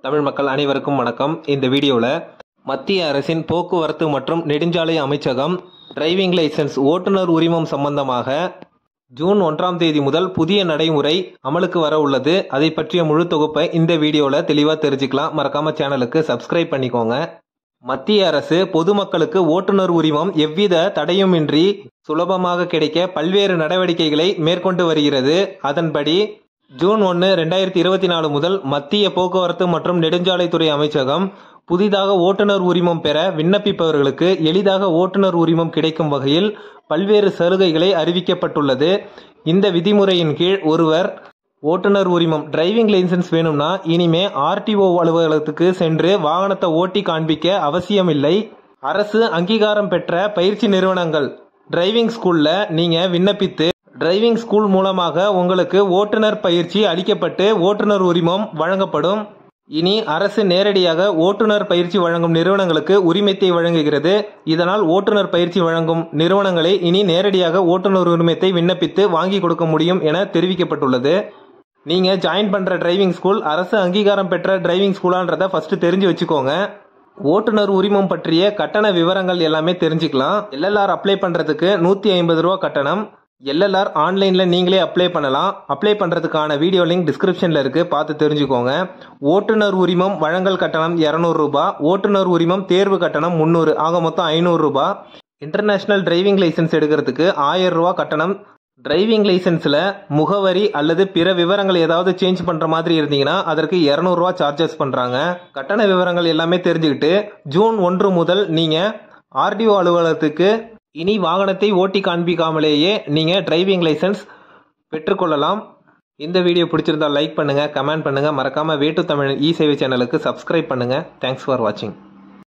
தமிழ் மக்கள் அனைவருக்கும் வணக்கம். இந்த வீடியோவில் மத்திய அரசின் போக்குவரத்து மற்றும் நெடுஞ்சாலை அமைச்சகம் டிரைவிங் லைசன்ஸ் ஓட்டுநர் உரிமம் சம்பந்தமாக ஜூன் 1ஆம் தேதி முதல் புதிய நடைமுறை அமலுக்கு வர உள்ளது. அதை பற்றிய முழு தொகுப்பை இந்த வீடியோவில் தெளிவாக தெரிஞ்சுக்கலாம். மறக்காம சேனலுக்கு சப்ஸ்கிரைப் பண்ணிக்கோங்க. மத்திய அரசு பொதுமக்களுக்கு ஓட்டுநர் உரிமம் எவ்வித தடையுமின்றி சுலபமாக கிடைக்க பல்வேறு நடவடிக்கைகளை மேற்கொண்டு வருகிறது. அதன்படி ஜூன் 1, 2024 முதல் மத்திய போக்குவரத்து மற்றும் நெடுஞ்சாலைத்துறை அமைச்சகம் புதிதாக ஓட்டுநர் உரிமம் பெற விண்ணப்பிப்பவர்களுக்கு எளிதாக ஓட்டுநர் உரிமம் கிடைக்கும் வகையில் பல்வேறு சலுகைகளை அறிவிக்கப்பட்டுள்ளது. இந்த விதிமுறையின் கீழ் ஒருவர் ஓட்டுநர் உரிமம் டிரைவிங் லைசன்ஸ் வேணும்னா இனிமே RTO அலுவலகத்துக்கு சென்று வாகனத்தை ஓட்டி காண்பிக்க அவசியமில்லை. அரசு அங்கீகாரம் பெற்ற பயிற்சி நிறுவனங்கள் டிரைவிங் ஸ்கூல்ல நீங்க விண்ணப்பித்து டிரைவிங் ஸ்கூல் மூலமாக உங்களுக்கு ஓட்டுநர் பயிற்சி அளிக்கப்பட்டு ஓட்டுநர் உரிமம் வழங்கப்படும். இனி அரசு நேரடியாக ஓட்டுநர் பயிற்சி வழங்கும் நிறுவனங்களுக்கு உரிமத்தை வழங்குகிறது. இதனால் ஓட்டுநர் பயிற்சி வழங்கும் நிறுவனங்களை இனி நேரடியாக ஓட்டுநர் உரிமத்தை விண்ணப்பித்து வாங்கி கொடுக்க முடியும் என தெரிவிக்கப்பட்டுள்ளது. நீங்க ஜாயின் பண்ற டிரைவிங் ஸ்கூல் அரசு அங்கீகாரம் பெற்ற டிரைவிங் ஸ்கூலான்றத ஃபர்ஸ்ட் தெரிஞ்சு வச்சுக்கோங்க. ஓட்டுநர் உரிமம் பற்றிய கட்டண விவரங்கள் எல்லாமே தெரிஞ்சுக்கலாம். LLR அப்ளை பண்றதுக்கு 150 ரூபா கட்டணம். LLR ஆன்லைன்ல நீங்களே அப்ளை பண்ணலாம். அப்ளை பண்றதுக்கான வீடியோ லிங்க் டிஸ்கிரிப்ஷன்ல இருக்கு, பார்த்து தெரிஞ்சுக்கோங்க. ஓட்டுநர் உரிமம் வழங்கல் கட்டணம் 200 ரூபாய், ஓட்டுநர் உரிமம் தேர்வு கட்டணம் 300, ஆக மொத்தம் 500 ரூபாய். இன்டர்நேஷனல் டிரைவிங் லைசன்ஸ் எடுக்கிறதுக்கு 1000 ரூபாய் கட்டணம். டிரைவிங் லைசன்ஸ்ல முகவரி அல்லது பிற விவரங்கள் ஏதாவது சேஞ்ச் பண்ற மாதிரி இருந்தீங்கன்னா அதற்கு 200 ரூபாய் சார்ஜஸ் பண்றாங்க. கட்டண விவரங்கள் எல்லாமே தெரிஞ்சுக்கிட்டு ஜூன் 1 முதல் நீங்க RTO அலுவலகத்துக்கு இனி வாகனத்தை ஓட்டி காண்பிக்காமலேயே நீங்க டிரைவிங் லைசன்ஸ் பெற்றுக்கொள்ளலாம். இந்த வீடியோ பிடிச்சிருந்தா லைக் பண்ணுங்க, கமெண்ட் பண்ணுங்க. மறக்காம வே டு தமிழ் இ சேவை சேனலுக்கு சப்ஸ்கிரைப் பண்ணுங்க. தேங்க்ஸ் ஃபார் வாட்சிங்.